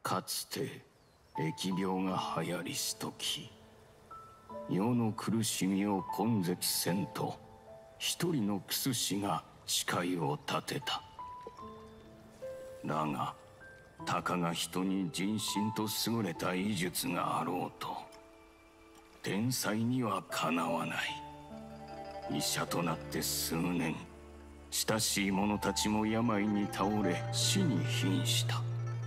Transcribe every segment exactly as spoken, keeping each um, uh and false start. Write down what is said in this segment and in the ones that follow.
かつて疫病が流行りしとき、世の苦しみを根絶せんと一人のクス氏が誓いを立てた。だがたかが人に人心と優れた医術があろうと天才にはかなわない。医者となって数年、親しい者たちも病に倒れ死に瀕した。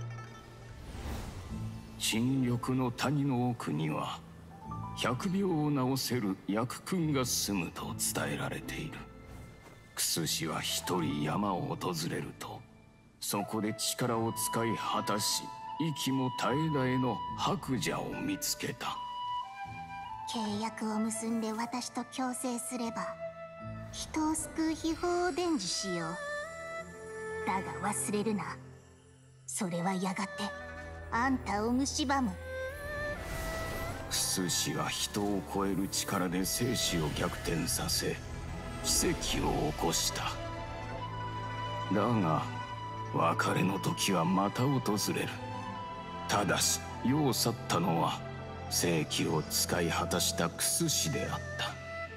陳緑の谷の奥には百病を治せる薬君が住むと伝えられている。クス氏は一人山を訪れると、そこで力を使い果たし息も絶え絶えの白蛇を見つけた。 契約を結んで私と共生すれば人を救う秘法を伝授しよう。だが忘れるな、それはやがてあんたを蝕む。 クス氏は人を超える力で生死を逆転させ奇跡を起こした。だが別れの時はまた訪れる。ただし世を去ったのは正気を使い果たしたクス氏であった。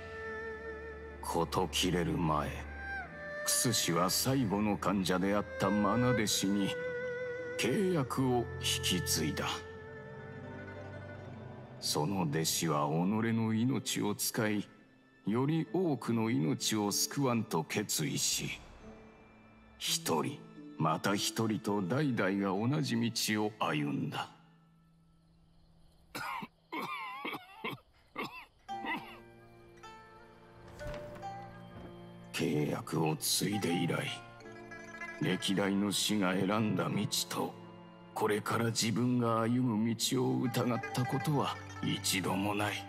事切れる前、クス氏は最後の患者であった愛弟子に契約を引き継いだ。その弟子は己の命を使い、より多くの命を救わんと決意し、一人また一人と代々が同じ道を歩んだ。契約を継いで以来、歴代の師が選んだ道とこれから自分が歩む道を疑ったことは一度もない。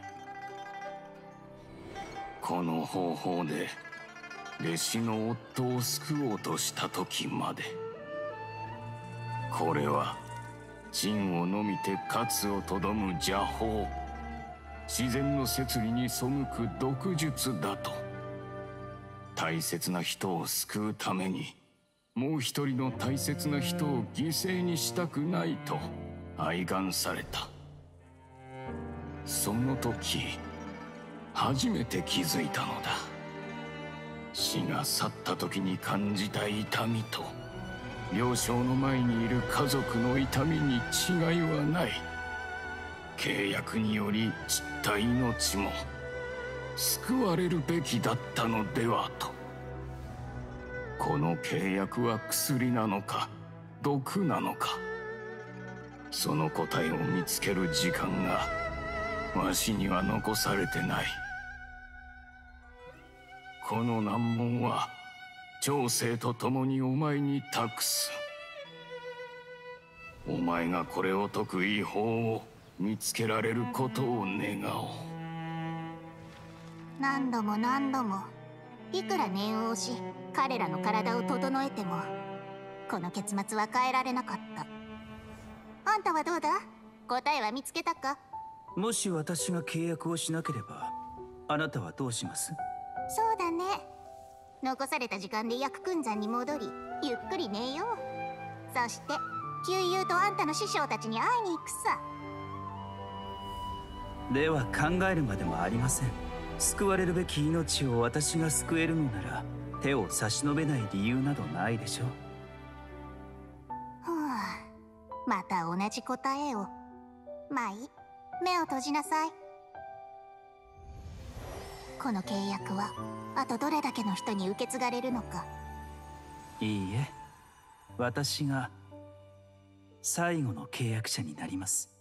この方法で弟子の夫を救おうとした時まで。これは仁をのみて勝をとどむ邪法、自然の摂理に背く毒術だと。大切な人を救うためにもう一人の大切な人を犠牲にしたくないと哀願された。その時初めて気づいたのだ。死が去った時に感じた痛みと病床の前にいる家族の痛みに違いはない。契約により散った命も救われるべきだったのではと。この契約は薬なのか毒なのか、その答えを見つける時間がわしには残されてない。この難問は長生と共にお前に託す。お前がこれを解く医法を見つけられることを願おう。 何度も何度もいくら念を押し彼らの体を整えてもこの結末は変えられなかった。あんたはどうだ？答えは見つけたか？ もし私が契約をしなければあなたはどうします？ そうだね、残された時間で薬君山に戻りゆっくり寝よう。そして旧友とあんたの師匠たちに会いに行くさ。 では考えるまでもありません。救われるべき命を私が救えるのなら手を差し伸べない理由などないでしょう。 ふう、また同じ答えを。まあいい、目を閉じなさい。この契約はあとどれだけの人に受け継がれるのか。 いいえ、私が最後の契約者になります。